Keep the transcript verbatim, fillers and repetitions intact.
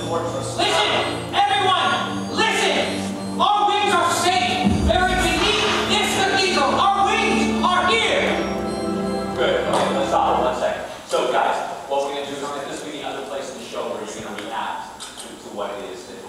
fortress. Listen! Everyone! Listen! Our wings are safe! They're beneath this cathedral! Our wings are here! Good. Okay, let's stop for one second. So, guys, what we're going to do is we're going to this will be the other place in the show where you're going to react to, to what it is that